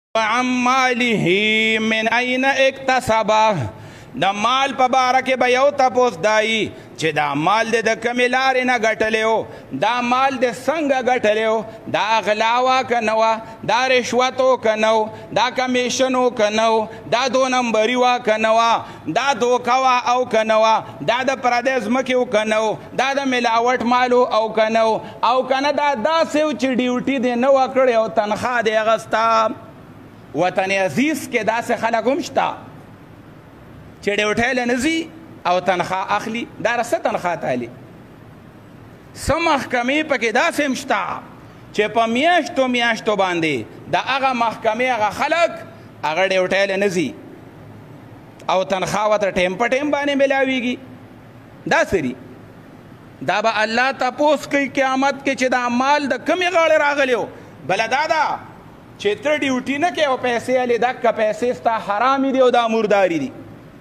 अम्मालिही मिन ऐन इक्तसबा द माल په باره کې به یو تپوس دایي چې دا مال د کمې لارې نه ګټلی و، دا مال د څنګه ګټلی و، دا غلا وه که نه وه، دا رشوت و که نه و، دا کمیشن و که نه و، دا دو نمبري وه که نه وه، دا دوکه وه او که نه وه، دا د پردی ځمکې و که نه و، دا د ملاوټ مال او که نه و، او که نه دا داسې و چې ډیوټي دې نه وه کړې او تنخواه دې اخسته. وطن عزیز کې داسې خلک هم شته چې ډیوټۍ له نه ځي او تنخواه اخلي. دا څه تنخواه تالي؟ څه محکمې پکې داسې هم شته چې په میاشتو میاشتو باندې د هغه محکمې هغه خلک هغه ډیوټۍ له نه ځي او تنخواه ورته ټیم په ټیم باندې میلاویږي. دا سري دا به الله تپوس کوي قیامت کې چې دا مال د کمې غاړې راغلی و. بله دا ده چې ته ډیوټي نه کوې او پیسې هلې دکه پیسې ستا حرامې دي او دا مرداري دي.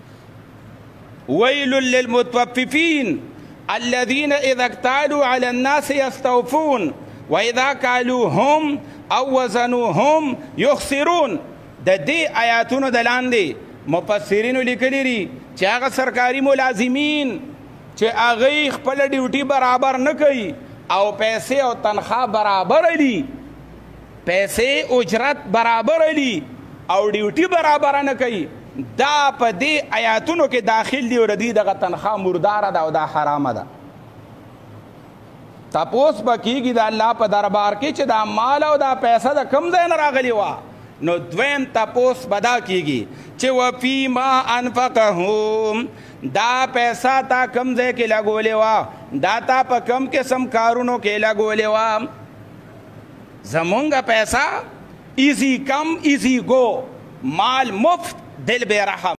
ويل للمطففين الذين إذا اكتالوا على الناس يستوفون وإذا كالوهم أو وزنوهم يخسرون. د دې آیاتونو د لاندې مفسرینو لیکلي دي چې هغه سرکاري ملازمین چې هغوی خپله ډیوټي برابر نه کوي او پیسې او تنخواه برابر دي، پیسې اجرت برابر دي او ډیوټي برابر نه کوي، دا په دې آیاتونو کې داخل دی او د دې دغه تنخواه مرداره ده او دا حرامه ده. تپوس به کېږي د الله په دربار کې چې دا مال او دا پیسه د کوم ځای نه راغلې وه. نو دویم تپوس به دا کېږي چې وفیما انفقهم، دا پیسه تا کوم ځای کې لګولې وه، دا تا په کوم قسم کارونو کې لګولې وه. زمونږ پیسه ایزی کم ایزی گو، مال مفت دل بے رحم.